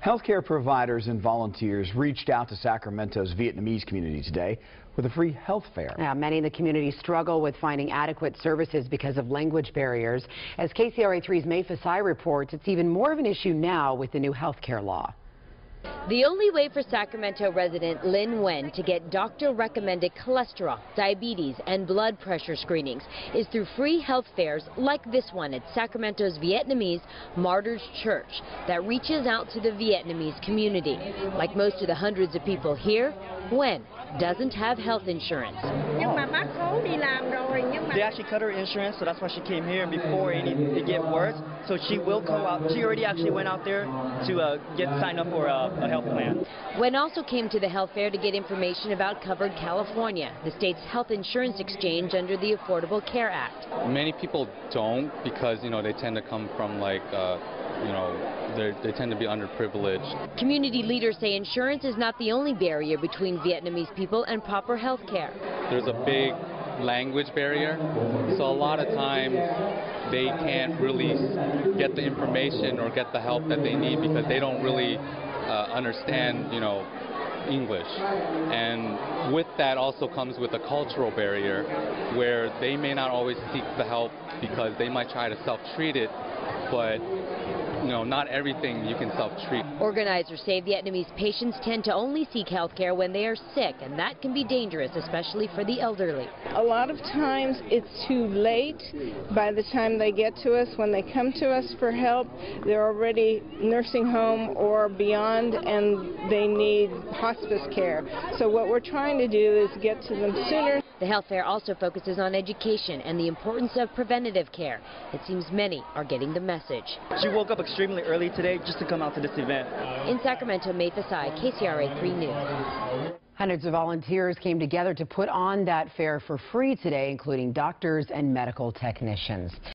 Healthcare providers and volunteers reached out to Sacramento's Vietnamese community today with a free health fair. Yeah, many in the community struggle with finding adequate services because of language barriers. As KCRA 3's May Fasai reports, it's even more of an issue now with the new health care law. The only way for Sacramento resident Lin Nguyen to get doctor-recommended cholesterol, diabetes, and blood pressure screenings is through free health fairs like this one at Sacramento's Vietnamese Martyrs Church that reaches out to the Vietnamese community. Like most of the hundreds of people here, Nguyen doesn't have health insurance. They actually cut her insurance, so that's why she came here before it get worse. So she will go out. She already actually went out there to get signed up for a health plan. Nguyen also came to the health fair to get information about Covered California, the state's health insurance exchange under the Affordable Care Act. Many people don't because, they tend to come from they tend to be underprivileged. Community leaders say insurance is not the only barrier between Vietnamese people and proper health care. There's a big language barrier, so a lot of times they can't really get the information or get the help that they need because they don't really understand, English. And with that also comes with a cultural barrier where they may not always seek the help because they might try to self-treat it, but not everything you can self-treat. Organizers say Vietnamese patients tend to only seek health care when they are sick, and that can be dangerous, especially for the elderly. A lot of times it's too late by the time they get to us. When they come to us for help, they're already nursing home or beyond, and they need hospice care. So what we're trying to do is get to them sooner. The health fair also focuses on education and the importance of preventative care. It seems many are getting the message. She woke up extremely early today just to come out to this event. In Sacramento, May Fasai, KCRA 3 News. Hundreds of volunteers came together to put on that fair for free today, including doctors and medical technicians.